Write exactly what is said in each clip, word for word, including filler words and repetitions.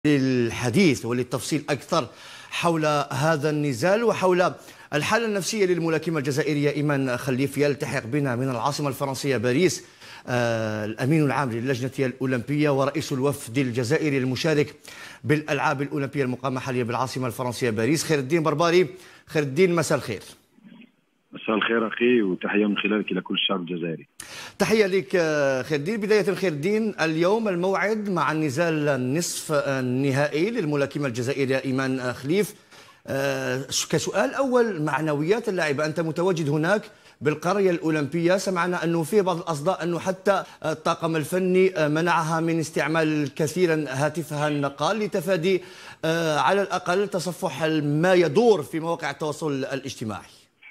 للحديث وللتفصيل أكثر حول هذا النزال وحول الحالة النفسية للملاكمة الجزائرية إيمان خليف. يلتحق بنا من العاصمة الفرنسية باريس آه الأمين العام للجنة الأولمبية ورئيس الوفد الجزائري المشارك بالألعاب الأولمبية المقامة حاليا بالعاصمة الفرنسية باريس، خير الدين برباري. خير الدين، مساء الخير. مساء الخير أخي، وتحية من خلالك إلى كل الشعب الجزائري. تحية لك خير الدين. بداية خير الدين، اليوم الموعد مع النزال النصف النهائي للملاكمة الجزائرية إيمان خليف. كسؤال أول، معنويات اللاعبة، أنت متواجد هناك بالقرية الأولمبية، سمعنا أنه فيه بعض الأصداء أنه حتى الطاقم الفني منعها من استعمال كثيرا هاتفها النقال لتفادي على الأقل تصفح ما يدور في مواقع التواصل الاجتماعي.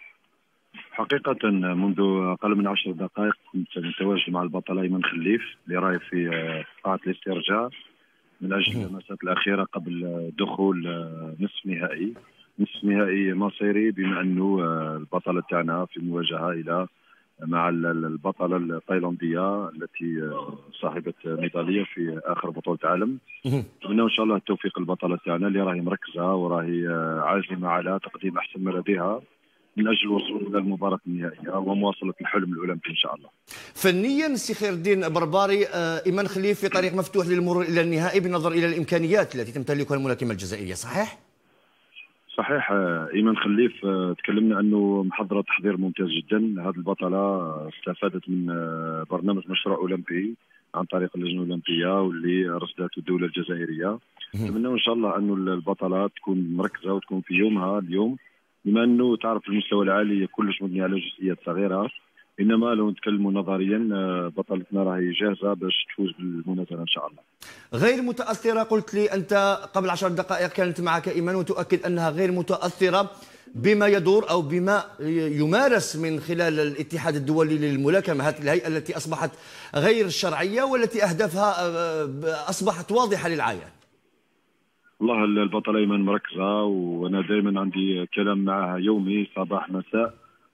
حقيقة منذ أقل من عشر دقائق كنت متواجد مع البطلة إيمان خليف اللي راهي في قاعة الاسترجاع من أجل اللمسات الأخيرة قبل دخول نصف نهائي نصف نهائي مصيري، بما أنه البطلة تاعنا في مواجهة إلى مع البطلة التايلاندية التي صاحبة ميدالية في آخر بطولة عالم. نتمنى إن شاء الله التوفيق البطلة تاعنا اللي راهي مركزة وراهي عازمة على تقديم أحسن ما لديها من اجل الوصول الى المباراه النهائيه ومواصله الحلم الاولمبي ان شاء الله. فنيا سي خير الدين برباري، ايمان خليف في طريق مفتوح للمرور الى النهائي بالنظر الى الامكانيات التي تمتلكها الملاكمه الجزائريه، صحيح؟ صحيح. ايمان خليف تكلمنا انه محضره تحضير ممتاز جدا. هذه البطله استفادت من برنامج مشروع اولمبي عن طريق اللجنه الاولمبيه واللي رصدته الدوله الجزائريه. نتمنى ان شاء الله انه البطله تكون مركزه وتكون في يومها اليوم، بما انه تعرف المستوى العالي كلش مبني على جزئيات صغيره، انما لو نتكلموا نظريا بطلتنا راهي جاهزه باش تفوز بالمنازله ان شاء الله. غير متاثره، قلت لي انت قبل عشر دقائق كانت معك ايمان وتؤكد انها غير متاثره بما يدور او بما يمارس من خلال الاتحاد الدولي للملاكمه، هذه الهيئه التي اصبحت غير شرعيه والتي اهدافها اصبحت واضحه للعيان. والله البطلة إيمان مركزة، وأنا دائما عندي كلام معها يومي صباح مساء،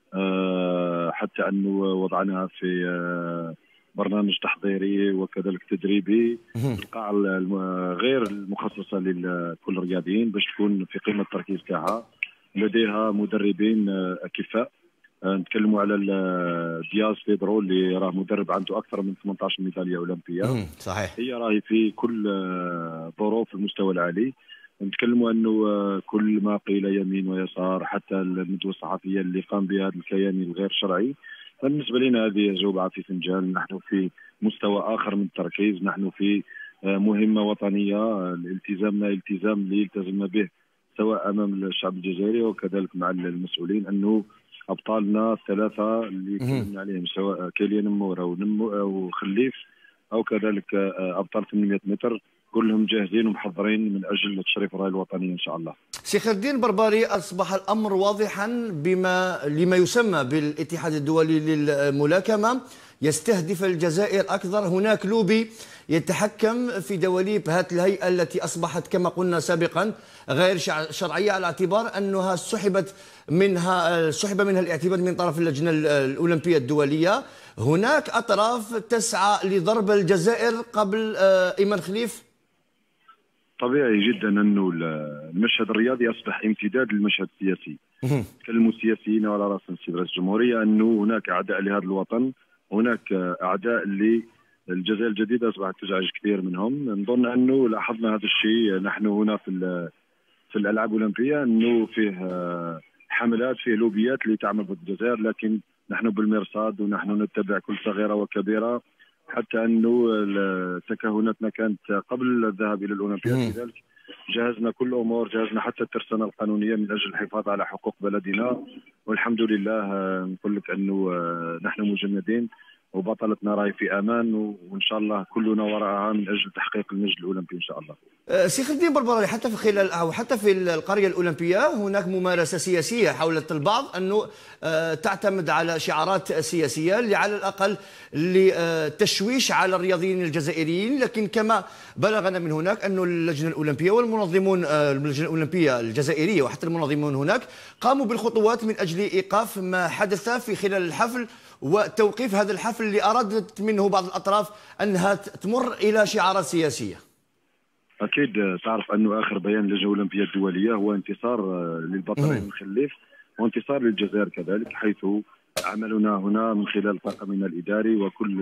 أه حتى أنه وضعناها في أه برنامج تحضيري وكذلك تدريبي في القاعة غير المخصصة لكل الرياضيين باش تكون في قمة التركيز تاعها. لديها مدربين أكفاء، أه نتكلموا على دياز بيدرو اللي راه مدرب عنده أكثر من ثمانية عشر ميدالية أولمبية. صحيح. هي راهي في كل ظروف المستوى العالي. نتكلموا انه كل ما قيل يمين ويسار، حتى الندوه الصحفيه اللي قام بها هذا الكيان الغير شرعي، بالنسبه لنا هذه جوبعه في فنجان. نحن في مستوى اخر من التركيز، نحن في مهمه وطنيه، التزامنا التزام اللي التزمنا به سواء امام الشعب الجزائري وكذلك مع المسؤولين، انه ابطالنا الثلاثه اللي تكلمنا عليهم سواء كيليان مورا وخليف او كذلك ابطال ثمانمئة متر كلهم جاهزين ومحضرين من اجل تشريف الرايه الوطنيه ان شاء الله. سي خير الدين برباري، اصبح الامر واضحا بما لما يسمى بالاتحاد الدولي للملاكمه يستهدف الجزائر اكثر. هناك لوبي يتحكم في دواليب هذه الهيئه التي اصبحت كما قلنا سابقا غير شرعيه، على اعتبار انها سحبت منها سحب منها الاعتماد من طرف اللجنه الاولمبيه الدوليه. هناك اطراف تسعى لضرب الجزائر قبل ايمان خليف. طبيعي جدا انه المشهد الرياضي اصبح امتداد للمشهد السياسي. تكلموا السياسيين على راس السيد رئيس الجمهوريه انه هناك اعداء لهذا الوطن، هناك اعداء اللي الجزائر الجديده اصبحت تزعج كثير منهم. نظن انه لاحظنا هذا الشيء نحن هنا في في الالعاب الاولمبيه، انه فيه حملات، فيه لوبيات اللي تعمل ضد الجزائر، لكن نحن بالمرصاد ونحن نتبع كل صغيره وكبيره، حتى انه تكهناتنا كانت قبل الذهاب الى الاولمبياد. لذلك جهزنا كل الامور، جهزنا حتى الترسانه القانونيه من اجل الحفاظ على حقوق بلدنا، والحمد لله نقول لك انه نحن مجندين وبطلتنا راهي في امان، وان شاء الله كلنا وراءها من اجل تحقيق المجد الاولمبي ان شاء الله. سي خير الدين بربري، حتى في خلال او حتى في القريه الاولمبيه هناك ممارسه سياسيه، حاولت البعض انه تعتمد على شعارات سياسيه اللي على الاقل لتشويش على الرياضيين الجزائريين، لكن كما بلغنا من هناك انه اللجنه الاولمبيه والمنظمون اللجنه الاولمبيه الجزائريه وحتى المنظمون هناك قاموا بالخطوات من اجل ايقاف ما حدث في خلال الحفل وتوقيف هذا الحفل اللي ارادت منه بعض الاطراف انها تمر الى شعارات سياسيه. اكيد تعرف انه اخر بيان للجنه الاولمبيه الدوليه هو انتصار للبطل خليف وانتصار للجزائر كذلك، حيث عملنا هنا من خلال طاقمنا الاداري وكل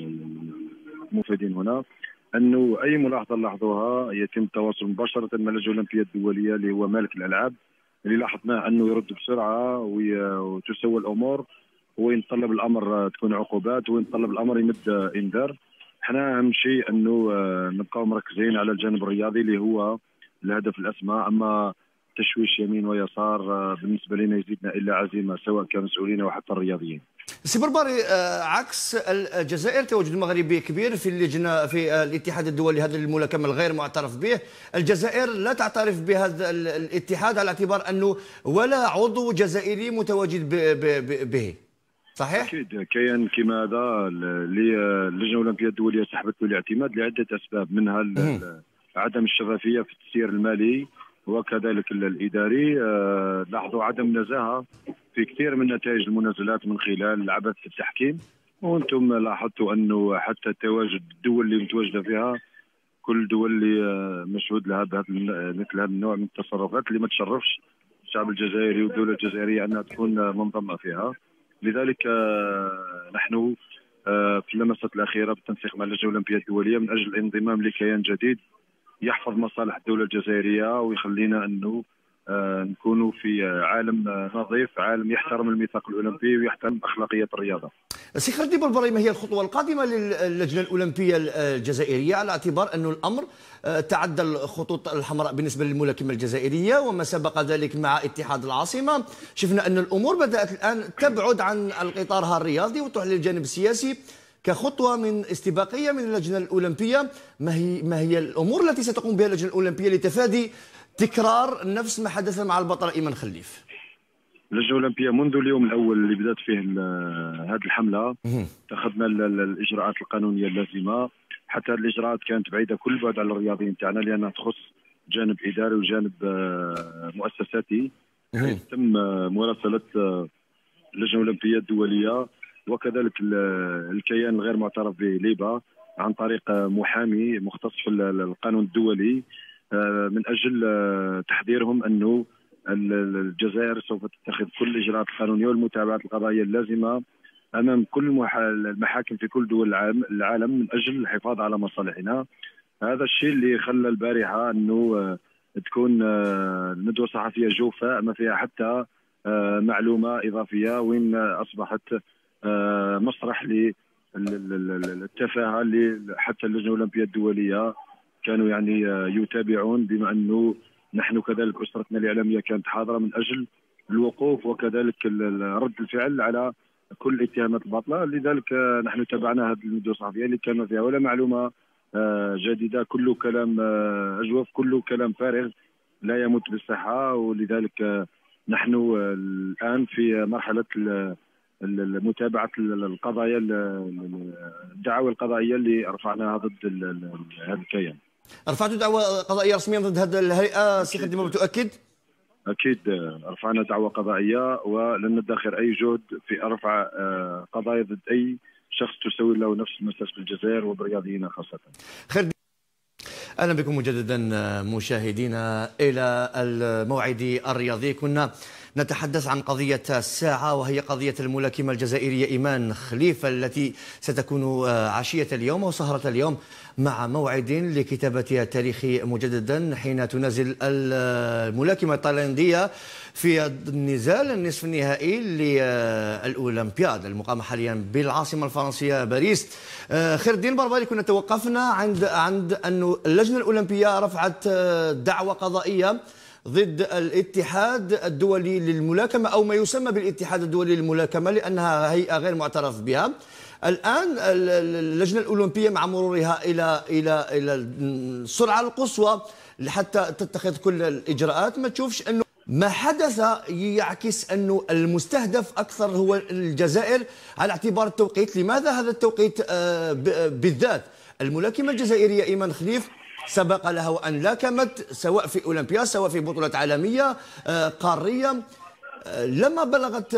المفيدين هنا انه اي ملاحظه لاحظوها يتم التواصل مباشره مع اللجنه الاولمبيه الدوليه اللي هو مالك الالعاب، اللي لاحظناه انه يرد بسرعه وتسوى الامور، وينطلب الامر تكون عقوبات، وينطلب الامر يمد انذار. احنا اهم شيء انه نبقاو مركزين على الجانب الرياضي اللي هو الهدف الاسمى، اما تشويش يمين ويسار بالنسبه لنا يزيدنا الا عزيمه سواء كمسؤولين او حتى الرياضيين. سي بربري، عكس الجزائر تواجد مغربي كبير في اللجنه في الاتحاد الدولي هذا الملاكمه الغير معترف به. الجزائر لا تعترف بهذا الاتحاد على اعتبار انه ولا عضو جزائري متواجد به، صحيح؟ اكيد كيان كما هذا اللي اللجنه الاولمبيه الدوليه سحبت له الاعتماد لعده اسباب، منها عدم الشفافيه في التسيير المالي وكذلك الاداري. أه لاحظوا عدم نزاهه في كثير من نتائج المنازلات من خلال عبث التحكيم، وانتم لاحظتوا انه حتى تواجد الدول اللي متواجده فيها كل دول اللي مشهود لها مثل هذا النوع من التصرفات اللي ما تشرفش الشعب الجزائري والدوله الجزائريه انها تكون منضمه فيها. لذلك نحن في اللمسات الاخيره بالتنسيق مع اللجنه الاولمبيه الدوليه من اجل الانضمام لكيان جديد يحفظ مصالح الدوله الجزائريه ويخلينا انه نكونوا في عالم نظيف، عالم يحترم الميثاق الاولمبي ويحترم اخلاقيات الرياضه. سي خالد بربري، ما هي الخطوه القادمه للجنه الاولمبيه الجزائريه على اعتبار أن الامر تعدى الخطوط الحمراء بالنسبه للملاكمه الجزائريه وما سبق ذلك مع اتحاد العاصمه؟ شفنا ان الامور بدات الان تبعد عن القطار الرياضي وتروح للجانب السياسي كخطوه من استباقيه من اللجنه الاولمبيه. ما هي ما هي الامور التي ستقوم بها اللجنه الاولمبيه لتفادي تكرار نفس ما حدث مع البطل ايمن خليف؟ اللجنه الاولمبيه منذ اليوم الاول اللي بدات فيه هذه الحمله اتخذنا الاجراءات القانونيه اللازمه، حتى هذه الاجراءات كانت بعيده كل البعد على الرياضيين تاعنا لانها تخص جانب اداري وجانب مؤسساتي. تم مراسله اللجنه الاولمبيه الدوليه وكذلك الكيان الغير معترف به ليبا عن طريق محامي مختص في القانون الدولي من اجل تحذيرهم انه الجزائر سوف تتخذ كل الاجراءات القانونيه والمتابعات القضائيه اللازمه امام كل المحاكم في كل دول العالم من اجل الحفاظ على مصالحنا. هذا الشيء اللي خلى البارحه انه تكون الندوه الصحفيه جوفاء ما فيها حتى معلومه اضافيه، وين اصبحت مسرح للتفاهه اللي حتى اللجنه الاولمبيه الدوليه كانوا يعني يتابعون، بما انه نحن كذلك اسرتنا الاعلاميه كانت حاضره من اجل الوقوف وكذلك رد الفعل على كل الاتهامات الباطله. لذلك نحن تابعنا هذه الندوه الصحفيه اللي كان فيها ولا معلومه جديده، كله كلام اجوف، كله كلام فارغ لا يمت بالصحه. ولذلك نحن الان في مرحله متابعه القضايا الدعاوى القضائيه اللي رفعناها ضد هذا الكيان. رفعتوا دعوى قضائيه رسميا ضد هذه الهيئه سي خالد بربري تؤكد؟ اكيد رفعنا دعوى قضائيه ولن ندخر اي جهد في رفع قضايا ضد اي شخص تسوي له نفس المساس في الجزائر وبرياضيين خاصه. خالد، اهلا بكم مجددا مشاهدينا الى الموعد الرياضي. كنا نتحدث عن قضية الساعة وهي قضية الملاكمة الجزائرية إيمان خليف التي ستكون عشية اليوم وسهرة اليوم مع موعد لكتابة التاريخ مجددا حين تنازل الملاكمة التايلاندية في النزال النصف النهائي للأولمبياد المقامة حاليا بالعاصمة الفرنسية باريس. خير الدين بربري، كنا توقفنا عند عند أن اللجنة الأولمبية رفعت دعوى قضائية ضد الاتحاد الدولي للملاكمة أو ما يسمى بالاتحاد الدولي للملاكمة لأنها هيئة غير معترف بها. الآن اللجنة الأولمبية مع مرورها إلى إلى إلى السرعة القصوى حتى تتخذ كل الإجراءات، ما تشوفش أنه ما حدث يعكس أنه المستهدف أكثر هو الجزائر على اعتبار التوقيت؟ لماذا هذا التوقيت بالذات؟ الملاكمة الجزائرية إيمان خليف سبق لها وأن لاكمت سواء في أولمبياد سواء في بطولات عالمية قارية. لما بلغت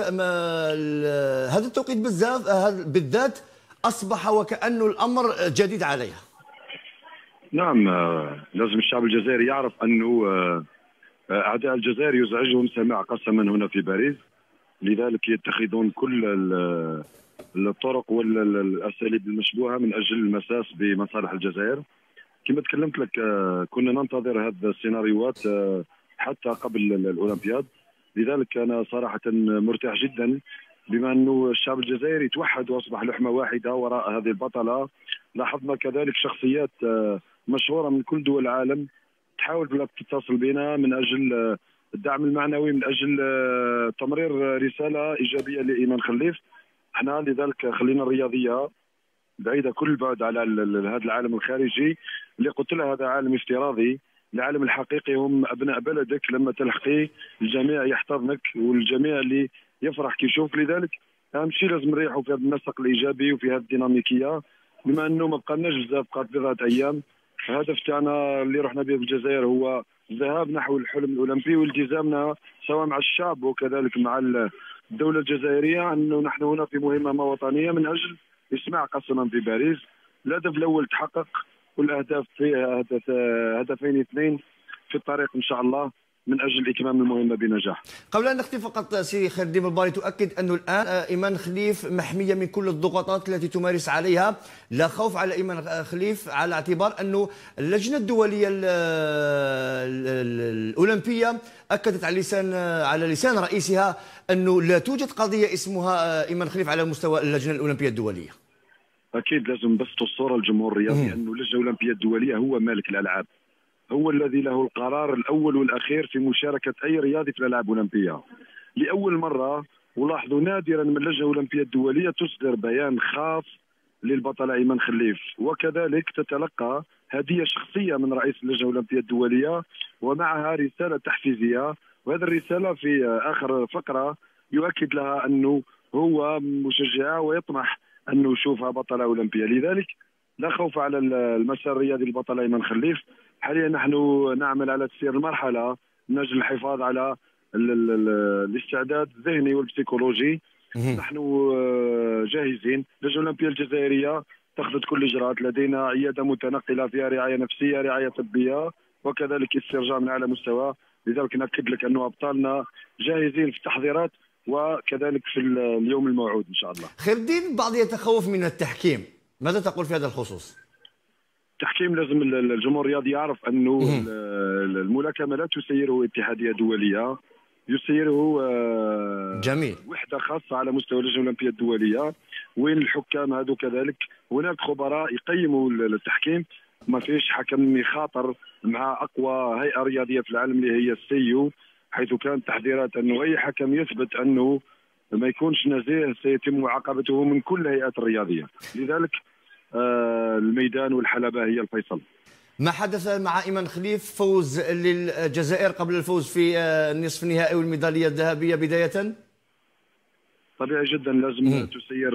هذا التوقيت بالذات أصبح وكأنه الأمر جديد عليها. نعم، آه، لازم الشعب الجزائري يعرف أنه آه، آه، أعداء الجزائر يزعجهم سماع قسما هنا في باريس. لذلك يتخذون كل ال- الطرق والأساليب المشبوهة من أجل المساس بمصالح الجزائر. كما تكلمت لك، آه، كنا ننتظر هذه السيناريوهات آه، حتى قبل ال- الأولمبياد. لذلك أنا صراحة مرتاح جدا بما أنه الشعب الجزائري توحد وأصبح لحمة واحدة وراء هذه البطلة. لاحظنا كذلك شخصيات آه، مشهورة من كل دول العالم تحاول بلا تتصل بنا من أجل آه، الدعم المعنوي، من أجل آه، تمرير رسالة إيجابية لإيمان خليف. احنا لذلك خلينا الرياضية بعيدة كل البعد على ال- ال- هذا العالم الخارجي اللي قلت له هذا عالم افتراضي. العالم الحقيقي هم أبناء بلدك، لما تلحقي الجميع يحتضنك والجميع اللي يفرح كي يشوف. لذلك أهم شيء لازم نريحوا في هذا النسق الإيجابي وفي هذه الديناميكية، بما أنه ما بقالناش بزاف، بقات بضعة أيام. الهدف تاعنا اللي رحنا به في الجزائر هو الذهاب نحو الحلم الأولمبي والتزامنا سواء مع الشعب وكذلك مع الدولة الجزائرية أنه نحن هنا في مهمة وطنية من أجل اسمع قسما في باريس. الهدف الاول تحقق والاهداف فيها هدف هدفين اثنين في الطريق ان شاء الله من اجل اتمام المهمه بنجاح. قبل ان نختم فقط سي خير الدين بالباري، تؤكد انه الان ايمان خليف محميه من كل الضغوطات التي تمارس عليها، لا خوف على ايمان خليف على اعتبار انه اللجنه الدوليه ال- ال- الاولمبيه اكدت على لسان على لسان رئيسها انه لا توجد قضيه اسمها ايمان خليف على مستوى اللجنه الاولمبيه الدوليه. اكيد لازم بس الصوره الجمهور الرياضي انه اللجنه الاولمبيه الدوليه هو مالك الالعاب، هو الذي له القرار الاول والاخير في مشاركه اي رياضي في الالعاب الاولمبيه. لاول مره ولاحظوا نادرا من اللجنه الاولمبيه الدوليه تصدر بيان خاص للبطل ايمن خليف، وكذلك تتلقى هديه شخصيه من رئيس اللجنه الاولمبيه الدوليه ومعها رساله تحفيزيه. وهذه الرساله في اخر فقره يؤكد لها انه هو مشجع ويطمح انه يشوفها بطله اولمبيه. لذلك لا خوف على المسار الرياضي للبطل ايمن خليف. حاليا نحن نعمل على تسيير المرحله من اجل الحفاظ على ال ال ال الاستعداد الذهني والبسيكولوجي. نحن جاهزين. اللجنه الاولمبيه الجزائريه اتخذت كل الاجراءات، لدينا عياده متنقله فيها رعايه نفسيه، رعايه طبيه، وكذلك استرجاع من اعلى مستوى. لذلك ناكد لك انه ابطالنا جاهزين في التحضيرات وكذلك في اليوم الموعود ان شاء الله. خير الدين، البعض يتخوف من التحكيم، ماذا تقول في هذا الخصوص؟ التحكيم لازم الجمهور الرياضي يعرف انه الملاكمه لا تسيره اتحاديه دوليه، يسيره جميل وحده خاصه على مستوى اللجنه الاولمبيه الدوليه، وين الحكام هذو كذلك هناك خبراء يقيموا التحكيم. ما فيش حكم يخاطر مع اقوى هيئه رياضيه في العالم اللي هي السيو، حيث كانت تحذيرات انه اي حكم يثبت انه ما يكونش نزيه سيتم معاقبته من كل الهيئات الرياضيه. لذلك آه الميدان والحلبة هي الفيصل. ما حدث مع ايمان خليف، فوز للجزائر قبل الفوز في النصف النهائي والميداليه الذهبيه بدايه؟ طبيعي جدا لازم م. تسير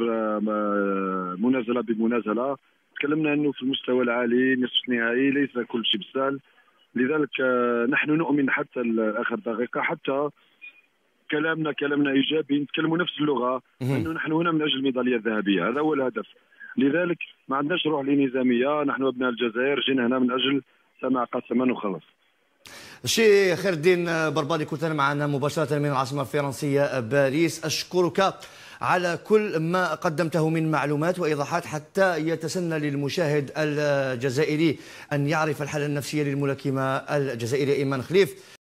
منازله بمنازله. تكلمنا انه في المستوى العالي نصف النهائي ليس كل شيء بسهل. لذلك نحن نؤمن حتى اخر دقيقه، حتى كلامنا كلامنا ايجابي، نتكلموا نفس اللغه، انه نحن هنا من اجل الميداليه الذهبيه، هذا هو الهدف. لذلك ما عندناش روح الانهزاميه، نحن ابناء الجزائر جينا هنا من اجل سماع قسما وخلص. الشيخ خير الدين بربادي، كنت معنا مباشره من العاصمه الفرنسيه باريس. اشكرك على كل ما قدمته من معلومات وايضاحات حتى يتسنى للمشاهد الجزائري ان يعرف الحاله النفسيه للملاكمه الجزائريه ايمان خليف.